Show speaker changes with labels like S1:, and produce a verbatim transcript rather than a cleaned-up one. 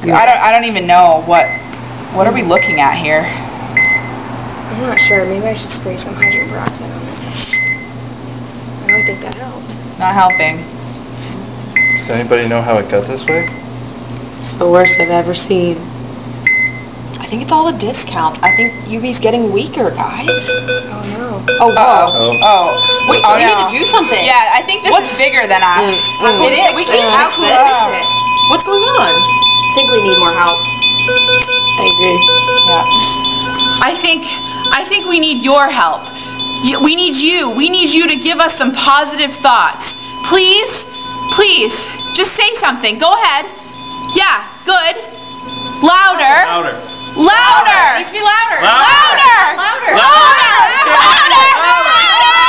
S1: I don't. I don't even know what. What are we looking at here?
S2: I'm not sure. Maybe I should spray some hydrogen peroxide on it. I don't think that helped.
S1: Not helping.
S3: Does anybody know how it got this way?
S4: It's the worst I've ever seen.
S5: I think it's all the discounts. I think U V's getting weaker, guys.
S2: Oh no.
S5: Oh, whoa.
S3: Oh.
S1: Oh.
S5: Wait,
S1: oh,
S5: we
S1: no.
S5: need to do something.
S1: Yeah, I think this
S5: What's-
S1: is bigger than us.
S5: Mm, mm. It is. We can't fix this. What's going on?
S4: I think we need more help. I agree.
S1: Yeah. I think. I think we need your help. You, we need you. We need you to give us some positive thoughts. Please, please, just say something. Go ahead. Yeah. Good. Louder.
S3: Louder.
S1: Louder.
S5: Needs to be louder.
S1: Louder.
S5: Louder.
S1: Louder. Louder. Louder. Louder.